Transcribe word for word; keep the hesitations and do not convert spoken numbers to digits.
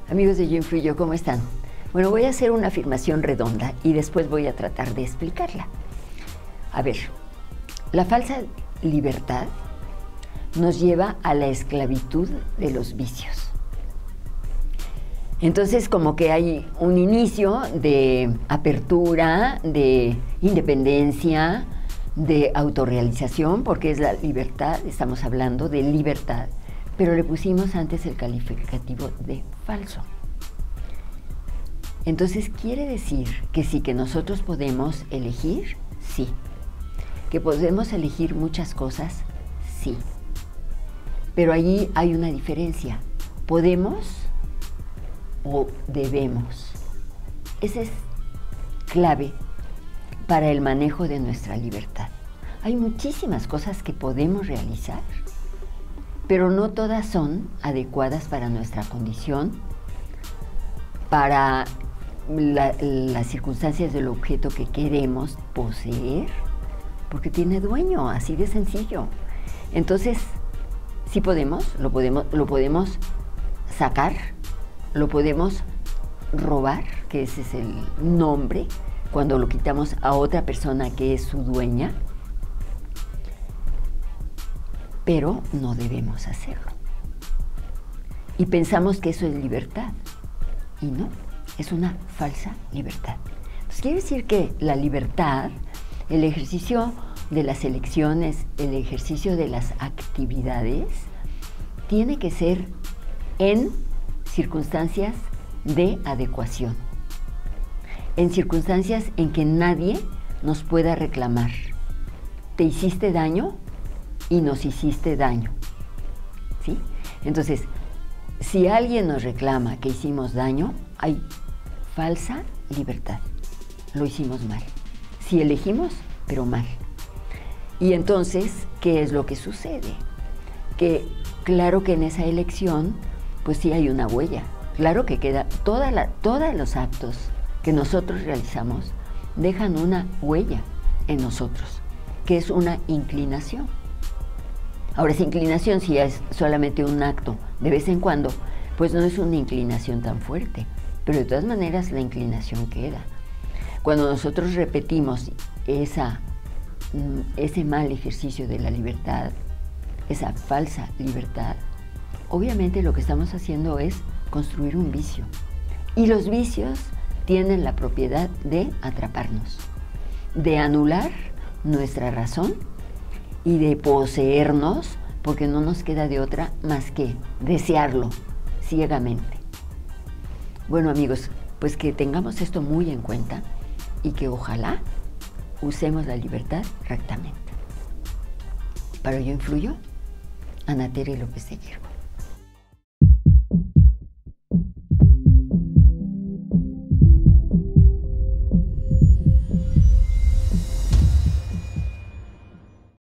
Amigos de Yo Influyo, ¿cómo están? Bueno, voy a hacer una afirmación redonda y después voy a tratar de explicarla. A ver, la falsa libertad nos lleva a la esclavitud de los vicios. Entonces, como que hay un inicio de apertura, de independencia, de autorrealización, porque es la libertad, estamos hablando de libertad, pero le pusimos antes el calificativo de falso. Entonces, quiere decir que sí, que nosotros podemos elegir, sí. Que podemos elegir muchas cosas, sí. Pero allí hay una diferencia. Podemos o debemos. Esa es clave para el manejo de nuestra libertad. Hay muchísimas cosas que podemos realizar, pero no todas son adecuadas para nuestra condición, para la, las circunstancias del objeto que queremos poseer, porque tiene dueño, así de sencillo. Entonces, sí podemos, lo podemos, lo podemos sacar, lo podemos robar, que ese es el nombre, cuando lo quitamos a otra persona que es su dueña, pero no debemos hacerlo. Y pensamos que eso es libertad, y no, es una falsa libertad. Entonces, quiere decir que la libertad, el ejercicio de las elecciones, el ejercicio de las actividades, tiene que ser en circunstancias de adecuación, en circunstancias en que nadie nos pueda reclamar. ¿Te hiciste daño? Y nos hiciste daño, ¿sí? Entonces, si alguien nos reclama que hicimos daño, hay falsa libertad. Lo hicimos mal. Si elegimos, pero mal. Y entonces, ¿qué es lo que sucede? Que claro que en esa elección, pues sí hay una huella. Claro que queda, toda la, todos los actos que nosotros realizamos dejan una huella en nosotros, que es una inclinación. Ahora, esa inclinación, si es solamente un acto de vez en cuando, pues no es una inclinación tan fuerte, pero de todas maneras la inclinación queda. Cuando nosotros repetimos esa, ese mal ejercicio de la libertad, esa falsa libertad, obviamente lo que estamos haciendo es construir un vicio. Y los vicios tienen la propiedad de atraparnos, de anular nuestra razón y de poseernos, porque no nos queda de otra más que desearlo ciegamente. Bueno, amigos, pues que tengamos esto muy en cuenta y que ojalá usemos la libertad rectamente. Para Yo Influyo, Ana Tere López de Hierro.